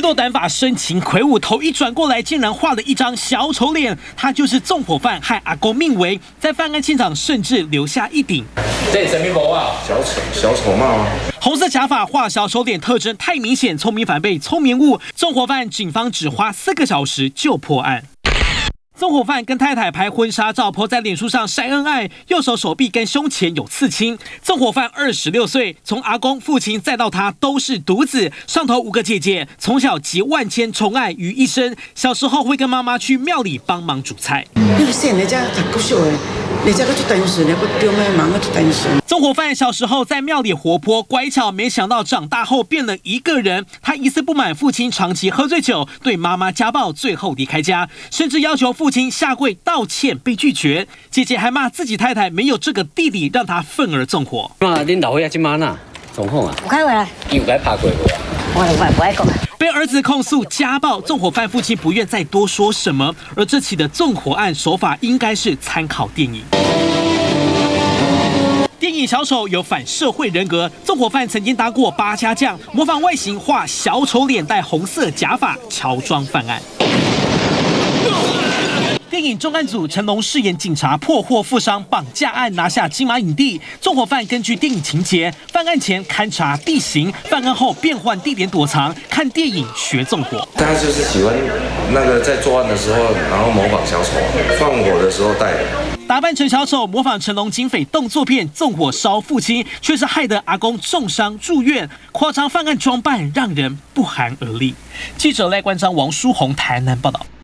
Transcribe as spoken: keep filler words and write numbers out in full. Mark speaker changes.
Speaker 1: 斗胆法深情魁梧，头一转过来，竟然画了一张小丑脸。他就是纵火犯，害阿公命危，在犯案现场甚至留下一顶
Speaker 2: 这什么帽啊？
Speaker 3: 小丑小丑帽啊！
Speaker 1: 红色假发，画小丑脸，特征太明显，聪明反被聪明误。纵火犯警方只花四个小时就破案。 纵火犯跟太太拍婚纱照 po 在脸书上晒恩爱，右手手臂跟胸前有刺青。纵火犯二十六岁，从阿公、父亲再到他都是独子，上头五个姐姐，从小集万千宠爱于一身。小时候会跟妈妈去庙里帮忙煮菜。
Speaker 4: 你个细，你只读国小的，你只个做单纯的，不中的忙个做单纯。
Speaker 1: 纵火犯小时候在庙里活泼乖巧，没想到长大后变了一个人。他疑似不满父亲长期喝醉酒，对妈妈家暴，最后离开家，甚至要求父亲 下跪道歉被拒绝，姐姐还骂自己太太没有这个弟弟，让她愤而纵火。
Speaker 2: 妈，恁老伙仔今晚呐，状况啊？
Speaker 5: 有开回来，
Speaker 2: 伊有该拍过无啊？
Speaker 5: 我我不爱讲。
Speaker 1: 被儿子控诉家暴，纵火犯父亲不愿再多说什么。而这起的纵火案手法应该是参考电影。 电影《小丑》有反社会人格，纵火犯曾经当过八家将，模仿外形画小丑脸，戴红色假发，乔装犯案。 电影重案组成龙饰演警察，破获富商绑架案，拿下金马影帝。纵火犯根据电影情节，犯案前勘察地形，犯案后变换地点躲藏，看电影学纵火。
Speaker 3: 他就是喜欢那个在作案的时候，然后模仿小丑，放火的时候戴的。
Speaker 1: 打扮成小丑，模仿成龙警匪动作片，纵火烧父亲，却是害得阿公重伤住院。夸张犯案装扮让人不寒而栗。记者赖冠章、王书宏台南报道。